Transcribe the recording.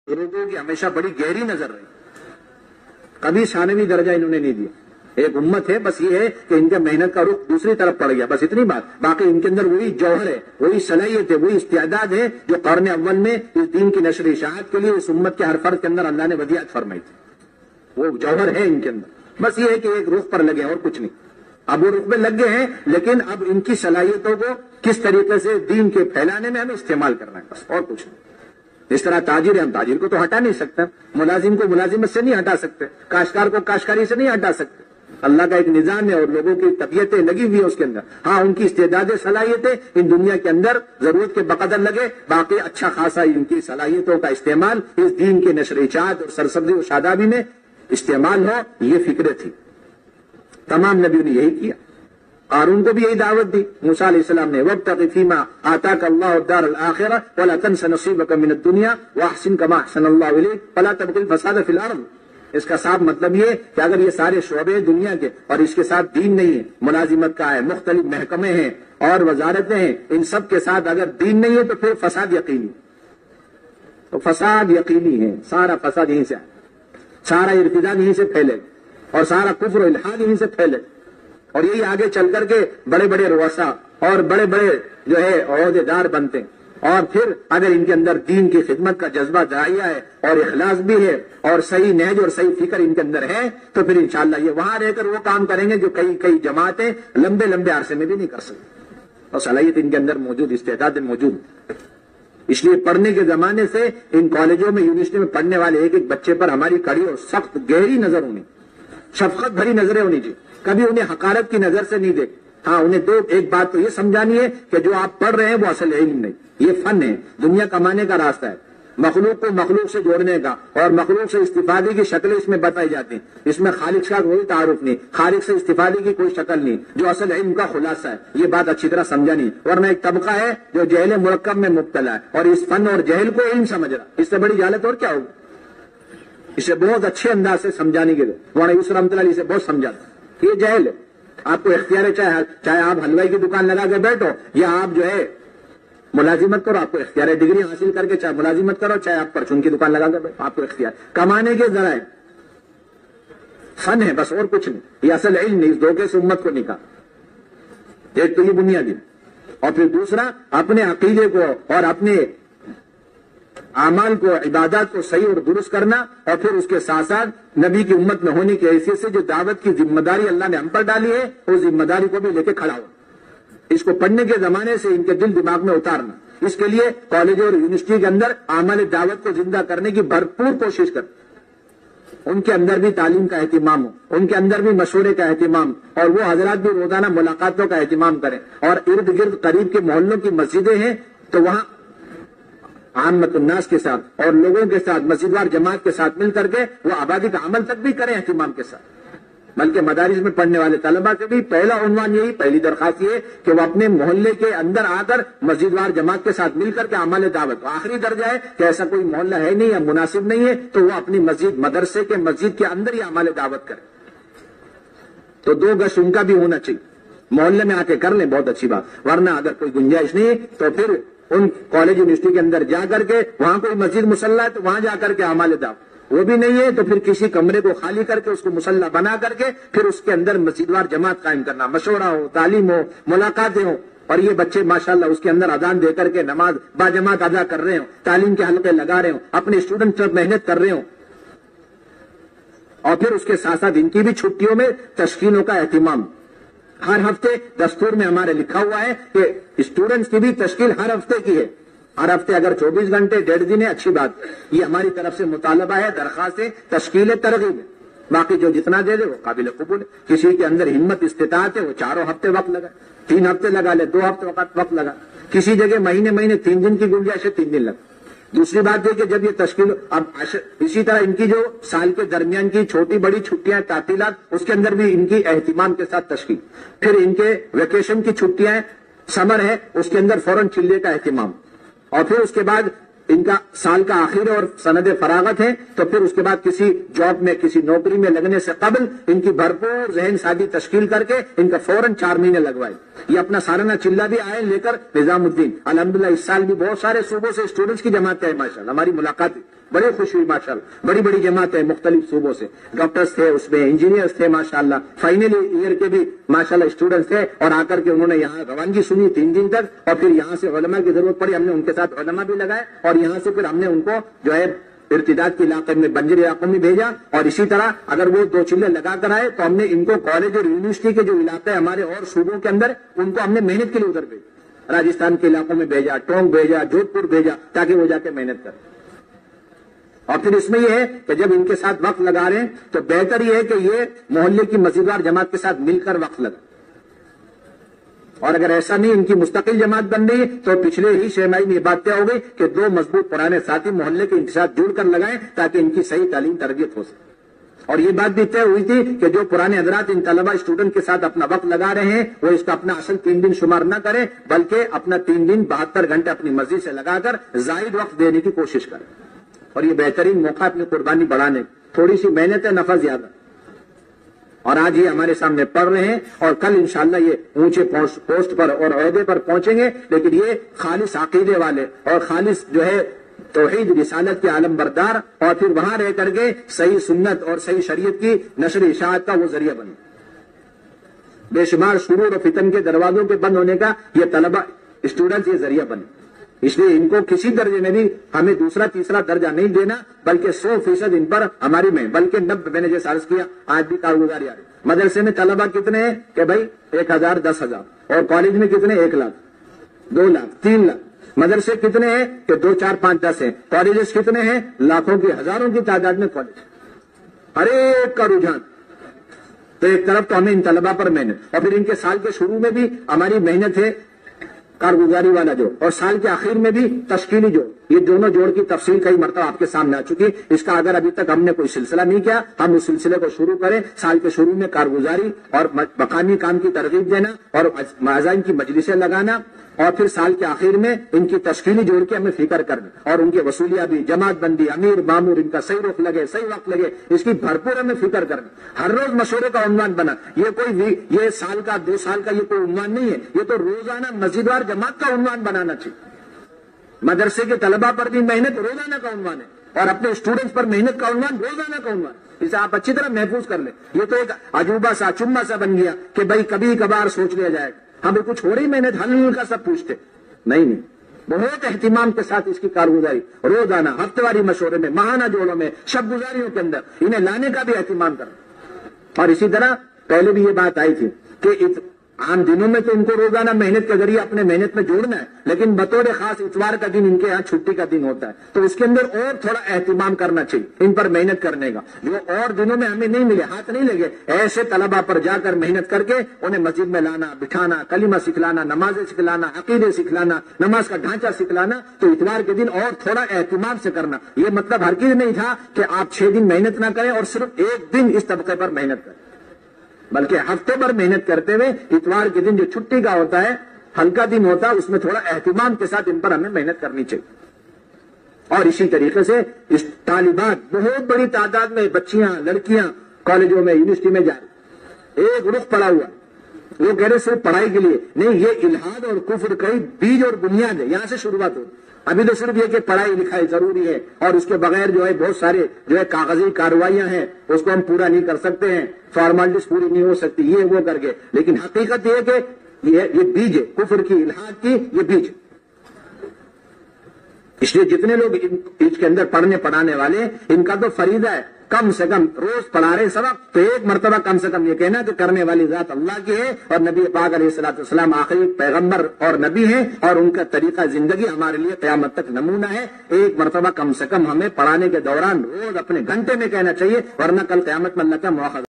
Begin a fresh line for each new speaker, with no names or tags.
بزرگوں کی ہمیشہ بڑی گہری نظر رہی، کبھی ثانوی درجہ انہوں نے نہیں دیا. ایک امت ہے، بس یہ ہے کہ ان کے محنت کا رخ دوسری طرف پڑ گیا، بس اتنی بات. باقی ان کے اندر وہی جوہر ہے، وہی صلاحیت ہے، وہی استعداد ہے جو قرن اول میں اس دین کی نشر اشاعت کے لیے اس امت کے ہر فرد کے اندر اللہ نے ودیعت فرمائی تھی. وہ جوہر ہے ان کے اندر، بس یہ ہے کہ ایک رخ پر لگے اور کچھ نہیں. اب وہ رخ پہ لگ گئے ہیں، لیکن اب ان کی صلاحیتوں کو کس طریقے سے دین کے پھیلانے میں ہمیں استعمال کرنا ہے، بس اور کچھ نہیں. اس طرح تاجر ہے، ہم تاجر کو تو ہٹا نہیں سکتے، ملازم کو ملازمت سے نہیں ہٹا سکتے، کاشتکار کو کاشتکاری سے نہیں ہٹا سکتے. اللہ کا ایک نظام ہے اور لوگوں کی طبیعتیں لگی ہوئی ہیں اس کے اندر. ہاں، ان کی استعداد صلاحیتیں ان دنیا کے اندر ضرورت کے بقدر لگے، باقی اچھا خاصا ان کی صلاحیتوں کا استعمال اس دین کے نشر اشاعت اور سرسبزی و شادابی میں استعمال ہو، یہ فکر تھی. تمام نبیوں نے یہی کیا. قارون کو بھی یہی دعوت دی موسیٰ علیہ السلام نے، وَابْتَغِ فِيمَا آتَاكَ اللَّهُ الدَّارَ الْآخِرَةَ وَلَا تَنْسَ نَصِيبَكَ مِنَ الدُّنْيَا وَأَحْسِنْ كَمَا أَحْسَنَ اللَّهُ إِلَيْكَ وَلَا تَبْغِ الْفَسَادَ فِي الْأَرْضِ. اس کا صاف مطلب یہ کہ اگر یہ سارے شعبے دنیا کے اور اس کے ساتھ دین نہیں ہے، ملازمت کا ہے، مختلف محکمے ہیں اور وزارتیں ہیں، ان سب کے ساتھ اگر دین نہیں ہے تو پھر فساد یقینی. تو فساد یقینی ہے، سارا فساد یہیں سے آئے، سارا ارتداد یہیں سے پھیلے اور سارا کفر و الحاد یہیں سے پھیلے. اور یہی آگے چل کر کے بڑے بڑے رؤساء اور بڑے بڑے جو ہے عہدے دار بنتے ہیں. اور پھر اگر ان کے اندر دین کی خدمت کا جذبہ داعیہ ہے اور اخلاص بھی ہے اور صحیح نہج اور صحیح فکر ان کے اندر ہے تو پھر انشاءاللہ یہ وہاں رہ کر وہ کام کریں گے جو کئی جماعتیں لمبے لمبے عرصے میں بھی نہیں کر سکتی. اور صلاحیت ان کے اندر موجود، استعداد موجود. اس لیے پڑھنے کے زمانے سے ان کالجوں میں، یونیورسٹی میں پڑھنے والے ایک ایک بچے پر ہماری کڑی اور سخت گہری نظر ہونی، شفقت بھری نظریں ہونی چاہیے. کبھی انہیں حقارت کی نظر سے نہیں دیکھ. ہاں، انہیں ایک بات تو یہ سمجھانی ہے کہ جو آپ پڑھ رہے ہیں وہ اصل علم نہیں، یہ فن ہے، دنیا کمانے کا راستہ ہے. مخلوق کو مخلوق سے جوڑنے کا اور مخلوق سے استفادے کی شکلیں اس میں بتائی جاتی ہیں. اس میں خالق کا کوئی تعارف نہیں، خالق سے استفادے کی کوئی شکل نہیں، جو اصل علم کا خلاصہ ہے. یہ بات اچھی طرح سمجھانی، ورنہ ایک طبقہ ہے جو جہل مرکب میں مبتلا ہے اور اس فن اور جہل کو علم سمجھ رہا. اس سے بڑی جہالت اور کیا ہوگی؟ اسے بہت اچھے انداز سے سمجھانے کے لیے مولانا یوسف رحمۃ اللہ علیہ سے بہت سمجھاتا. یہ جہل ہے. آپ کو اختیار ہے، چاہے آپ حلوائی کی دکان لگا کے بیٹھو یا آپ جو ہے ملازمت کرو، آپ کو اختیار ہے. ڈگری حاصل کر کے چاہے ملازمت کرو، چاہے آپ پرچون کی دکان لگا کے بیٹھو، آپ کو اختیار. کمانے کے ذرائع فن ہے، بس اور کچھ نہیں. یہ اصل علم نہیں، اس دھوکے سے امت کو نکال. ایک تو یہ بنیادی، اور پھر دوسرا اپنے عقیدے کو اور اپنے اعمال کو، عبادات کو صحیح اور درست کرنا، اور پھر اس کے ساتھ ساتھ نبی کی امت میں ہونے کی حیثیت سے جو دعوت کی ذمہ داری اللہ نے ہم پر ڈالی ہے اس ذمہ داری کو بھی لے کے کھڑا ہو. اس کو پڑھنے کے زمانے سے ان کے دل دماغ میں اتارنا. اس کے لیے کالج اور یونیورسٹی کے اندر اعمال دعوت کو زندہ کرنے کی بھرپور کوشش کریں. ان کے اندر بھی تعلیم کا اہتمام ہو، ان کے اندر بھی مشورے کا اہتمام، اور وہ حضرات بھی روزانہ ملاقاتوں کا اہتمام کریں. اور ارد گرد قریب کے محلوں کی مسجدیں ہیں تو وہاں عامت الناس کے ساتھ اور لوگوں کے ساتھ مسجدوار جماعت کے ساتھ مل کر کے وہ آبادی کا عمل تک بھی کریں اہتمام کے ساتھ. بلکہ مدارس میں پڑھنے والے طلبہ کے بھی پہلا عنوان یہی، پہلی درخواست یہ کہ وہ اپنے محلے کے اندر آ کر مسجدوار جماعت کے ساتھ مل کر کے اعمال دعوت. آخری درجہ ہے کہ ایسا کوئی محلہ ہے نہیں یا مناسب نہیں ہے تو وہ اپنی مسجد، مدرسے کے مسجد کے اندر ہی اعمال دعوت کرے. تو 2 گز ان کا بھی ہونا چاہیے. محلے میں آ کے کر لیں، بہت اچھی بات. ورنہ اگر کوئی گنجائش نہیں ہے تو پھر ان کالج یونیورسٹی کے اندر جا کر کے، وہاں کوئی مسجد مسلح ہے تو وہاں جا کر کے اعمال دعوت. وہ بھی نہیں ہے تو پھر کسی کمرے کو خالی کر کے اس کو مسلح بنا کر کے پھر اس کے اندر مسجدوار جماعت قائم کرنا، مشورہ ہو، تعلیم ہو، ملاقاتیں ہوں. اور یہ بچے ماشاءاللہ اس کے اندر اذان دے کر کے نماز باجماعت ادا کر رہے ہوں، تعلیم کے حلقے لگا رہے ہوں، اپنے اسٹوڈنٹ پر محنت کر رہے ہوں. اور پھر اس کے ساتھ ساتھ ان کی بھی چھٹیوں میں تشکیلوں کا اہتمام. ہر ہفتے دستور میں ہمارے لکھا ہوا ہے کہ اسٹوڈنٹس کی بھی تشکیل ہر ہفتے کی ہے. ہر ہفتے اگر 24 گھنٹے 1.5 دن ہے، اچھی بات. یہ ہماری طرف سے مطالبہ ہے، درخواست ہے، تشکیل ترغیب ہے. باقی جو جتنا دے دے وہ قابل قبول ہے. کسی کے اندر ہمت استطاعت ہے وہ 4 ہفتے وقت لگا، 3 ہفتے لگا لے، 2 ہفتے وقت لگا. کسی جگہ مہینے 3 دن کی گنجائش ہے، 3 دن لگا. دوسری بات یہ کہ جب یہ تشکیل اب اسی طرح ان کی جو سال کے درمیان کی چھوٹی بڑی چھٹیاں، تعطیلات، اس کے اندر بھی ان کی اہتمام کے ساتھ تشکیل. پھر ان کے ویکیشن کی چھٹیاں، سمر ہے، اس کے اندر فوراً چلے کا اہتمام. اور پھر اس کے بعد ان کا سال کا آخر اور سند فراغت ہے تو پھر اس کے بعد کسی جاب میں، کسی نوکری میں لگنے سے قبل ان کی بھرپور ذہن سازی تشکیل کر کے ان کا فوراً 4 مہینے لگوائے. یہ اپنا سالانہ چلہ بھی آئے لے کر نظام الدین. الحمدللہ اس سال بھی بہت سارے صوبوں سے اسٹوڈنٹس کی جماعت ہے، ماشاءاللہ ہماری ملاقات بڑی خوشی ہوئی ماشاءاللہ. بڑی بڑی جماعتیں مختلف صوبوں سے، ڈاکٹرز تھے اس میں، انجینئرز تھے ماشاءاللہ، فائنل ایئر کے بھی ماشاءاللہ اسٹوڈنٹس تھے، اور آ کر کے انہوں نے یہاں روانگی سنی 3 دن تک، اور پھر یہاں سے علماء کی ضرورت پڑی، ہم نے ان کے ساتھ علماء بھی لگائے، اور یہاں سے پھر ہم نے ان کو جو ہے ارتداد کے علاقے میں بنجر علاقوں میں بھیجا، اور اسی طرح اگر وہ 2 چلے لگا کر آئے تو ہم نے ان کو کالج اور یونیورسٹی کے جو علاقے ہمارے اور صوبوں کے اندر ان کو ہم نے محنت کے لیے ادھر بھیجا، راجستھان کے علاقوں میں بھیجا، ٹونک بھیجا، جودھ پور بھیجا، تاکہ وہ جا کے محنت کریں. اور پھر اس میں یہ ہے کہ جب ان کے ساتھ وقت لگا رہے ہیں تو بہتر یہ ہے کہ یہ محلے کی مسجدوار جماعت کے ساتھ مل کر وقت لگا، اور اگر ایسا نہیں ان کی مستقل جماعت بن رہی تو پچھلے ہی 6 ماہ میں یہ بات طے ہو گئی کہ 2 مضبوط پرانے ساتھی محلے کے ان کے ساتھ جڑ کر لگائیں تاکہ ان کی صحیح تعلیم تربیت ہو سکے. اور یہ بات بھی طے ہوئی تھی کہ جو پرانے حضرات ان طلبہ اسٹوڈنٹ کے ساتھ اپنا وقت لگا رہے ہیں وہ اس کا اپنا اصل 3 دن شمار نہ کریں، بلکہ اپنا 3 دن 72 گھنٹے اپنی مرضی سے لگا کر زائد وقت دینے کی کوشش کریں. اور یہ بہترین موقع اپنی قربانی بڑھانے، تھوڑی سی محنت ہے، نفع زیادہ. اور آج یہ ہمارے سامنے پڑھ رہے ہیں اور کل انشاءاللہ یہ اونچے پوسٹ پر اور عہدے پر پہنچیں گے، لیکن یہ خالص عقیدے والے اور خالص جو ہے توحید رسالت کے عالم بردار، اور پھر وہاں رہ کر کے صحیح سنت اور صحیح شریعت کی نشر اشاعت کا وہ ذریعہ بنے. بے شمار شرور و فتن کے دروازوں کے بند ہونے کا یہ طلبہ اسٹوڈنٹس یہ ذریعہ بنے. اس لیے ان کو کسی درجے میں بھی ہمیں دوسرا تیسرا درجہ نہیں دینا، بلکہ 100% ان پر ہماری میں، بلکہ 90 میں نے جیسے عرض کیا آج بھی کارگزاری آ رہی. مدرسے میں طلبہ کتنے ہیں کہ بھائی 1000 10,000، اور کالج میں کتنے 1 لاکھ 2 لاکھ 3 لاکھ. مدرسے کتنے ہیں کہ 2 4 5 10 ہیں، کالجز کتنے ہیں لاکھوں کی ہزاروں کی تعداد میں کالج. ہر ایک کا رجحان. تو ایک طرف تو ہمیں ان طلبہ پر محنت، اور پھر ان کے سال کے شروع میں بھی ہماری محنت ہے کارگزاری والا جوڑ، اور سال کے آخر میں بھی تشکیلی جوڑ. یہ دونوں جوڑ کی تفصیل کئی مرتبہ آپ کے سامنے آ چکی. اس کا اگر ابھی تک ہم نے کوئی سلسلہ نہیں کیا، ہم اس سلسلے کو شروع کریں. سال کے شروع میں کارگزاری اور مقامی کام کی ترغیب دینا اور معزائن کی مجلسیں لگانا، اور پھر سال کے آخر میں ان کی تشکیلی جوڑ کے ہمیں فکر کرنا، اور ان کے وصولیابی، جماعت بندی، امیر مامور، ان کا صحیح رخ لگے، صحیح وقت لگے، اس کی بھرپور ہمیں فکر کرنا. ہر روز مشورے کا عنوان بنا. یہ سال کا 2 سال کا یہ کوئی عنوان نہیں ہے، یہ تو روزانہ مسجدوار جماعت کا عنوان بنانا چاہیے. مدرسے کے طلبہ پر بھی محنت روزانہ کا عنوان ہے، اور اپنے اسٹوڈنٹس پر محنت کا عنوان روزانہ کا عنوان. اسے آپ اچھی طرح محفوظ کر لیں. یہ تو ایک عجوبہ سا چما سا بن گیا کہ بھائی کبھی کبھار سوچ لیا جائے گا. ہمیں کچھ ہو رہی محنت ہل کا سب پوچھتے نہیں. بہت اہتمام کے ساتھ اس کی کارگزاری روزانہ ہفتے واری مشورے میں، ماہانہ جوڑوں میں، شب گزاریوں کے اندر انہیں لانے کا بھی اہتمام کرنا. اور اسی طرح پہلے بھی یہ بات آئی تھی کہ عام دنوں میں تو ان کو روزانہ محنت کے ذریعے اپنے محنت میں جوڑنا ہے، لیکن بطور خاص اتوار کا دن ان کے یہاں چھٹی کا دن ہوتا ہے، تو اس کے اندر اور تھوڑا اہتمام کرنا چاہیے ان پر محنت کرنے کا، جو اور دنوں میں ہمیں نہیں ملے، ہاتھ نہیں لگے. ایسے طلبہ پر جا کر محنت کر کے انہیں مسجد میں لانا، بٹھانا، کلمہ سکھلانا، نمازیں سکھلانا، عقیدے سکھلانا، نماز کا ڈھانچہ سکھلانا. تو اتوار کے دن اور تھوڑا اہتمام سے کرنا. یہ مطلب ہرگز نہیں تھا کہ آپ 6 دن محنت نہ کریں اور صرف 1 دن اس طبقے پر محنت کریں، بلکہ ہفتے پر محنت کرتے ہوئے اتوار کے دن جو چھٹی کا ہوتا ہے، ہلکا دن ہوتا ہے، اس میں تھوڑا اہتمام کے ساتھ ان پر ہمیں محنت کرنی چاہیے. اور اسی طریقے سے اس طالبات بہت بڑی تعداد میں بچیاں، لڑکیاں کالجوں میں، یونیورسٹی میں جا رہی. ایک رخ پڑا ہوا، وہ کہہ رہے صرف پڑھائی کے لیے نہیں، یہ الحاد اور کفر کا بیج اور بنیاد ہے، یہاں سے شروعات ہو. ابھی تو صرف یہ کہ پڑھائی لکھائی ضروری ہے، اور اس کے بغیر جو ہے بہت سارے جو ہے کاغذی کارروائیاں ہیں اس کو ہم پورا نہیں کر سکتے ہیں، فارمالٹیز پوری نہیں ہو سکتی، یہ وہ کر کے. لیکن حقیقت یہ ہے کہ یہ بیج ہے کفر کی، الحاد کی، یہ بیج ہے. اس لیے جتنے لوگ اس کے اندر پڑھنے پڑھانے والے، ان کا تو فریضہ ہے کم سے کم روز پڑھا رہے سبق تو ایک مرتبہ کم سے کم یہ کہنا کہ کرنے والی ذات اللہ کی ہے، اور نبی پاک علیہ الصلوۃ والسلام آخری پیغمبر اور نبی ہیں، اور ان کا طریقہ زندگی ہمارے لیے قیامت تک نمونہ ہے. ایک مرتبہ کم سے کم ہمیں پڑھانے کے دوران روز اپنے گھنٹے میں کہنا چاہیے، ورنہ کل قیامت میں اللہ کا مواخذہ